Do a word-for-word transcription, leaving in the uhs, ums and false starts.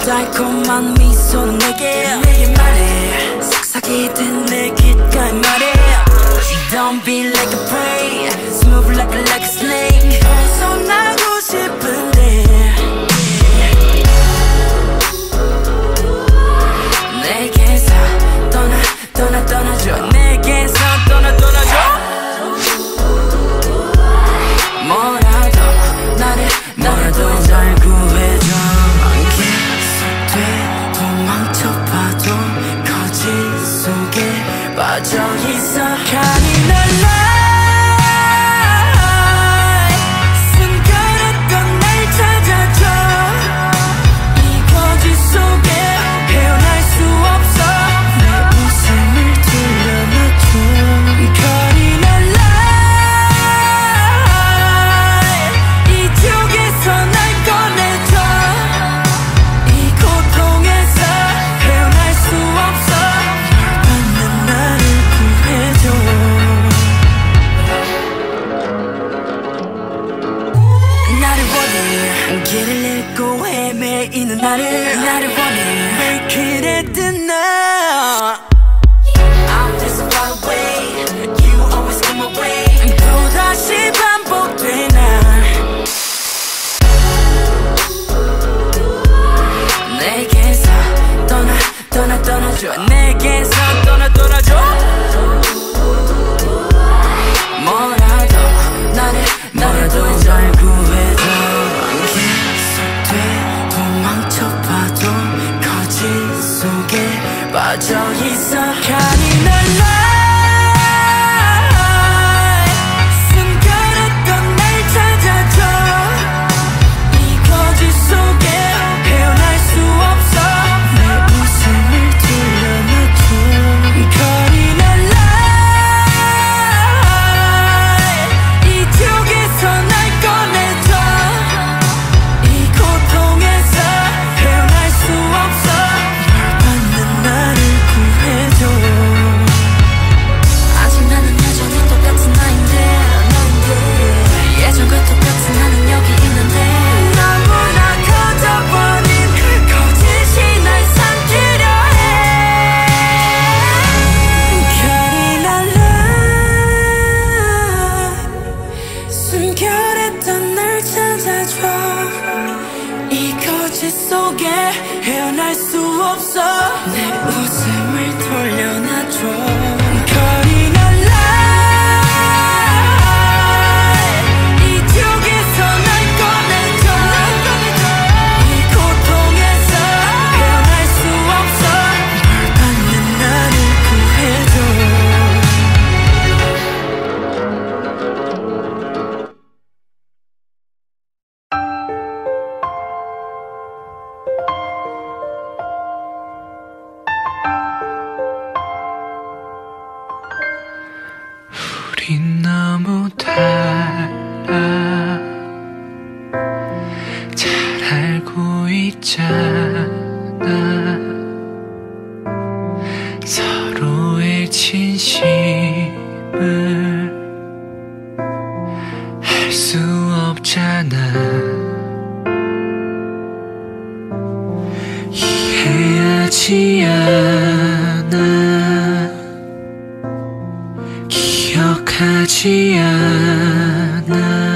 달콤한 미소는 내게 내게 말해 속삭이듯 내 귓가에 말해 Don't be like a prey Smooth like a, like a snake 벗어나고 싶은데 내게서 떠나 떠나 떠나줘 내게서 떠나 떠나줘 뭐라도 나를 뭐라도 날 구해줘 계속돼 도망쳐봐도 거짓 속에 빠져있어 잔인한 길을 잃고 헤매이는 나를 나를 원해 Make it at the now I'm just far away You always come away 또다시 반복돼 날 내게서 떠나 떠나 떠나줘 내게서 떠나 떠나줘 뭐라도 나를 뭐라도 날 구해줘 도망쳐봐도 거짓 속에 빠져있어 잔인한 lie 숨겨놨던 날 찾아줘 이 거짓 속에 헤어날 수 없어 내 웃음을 돌려놔줘 잔인한 lie 이쪽에서 날 꺼내줘 이 고통에서 헤어날 수 없어 널 받는 나를 구해줘 아직 나는 여전히 똑같은 나인데 너인데 예전과 똑같은 나는 여기 있는데 너무나 커져버린 그 거짓이 날 삼키려 해 잔인한 lie 숨겨냈던 날 찾아줘 이 거짓 속에 헤어날 수 없어 내 웃음을 돌려놔줘 잔인한 lie 이쪽에서 날 꺼내줘 이 고통에서 헤어날 수 없어 널 받는 나를 구해줘 우린 너무 달라 잘 알고 있잖아 서로의 진심을 알 수 없잖아 이해하지 않아 기억하지 않아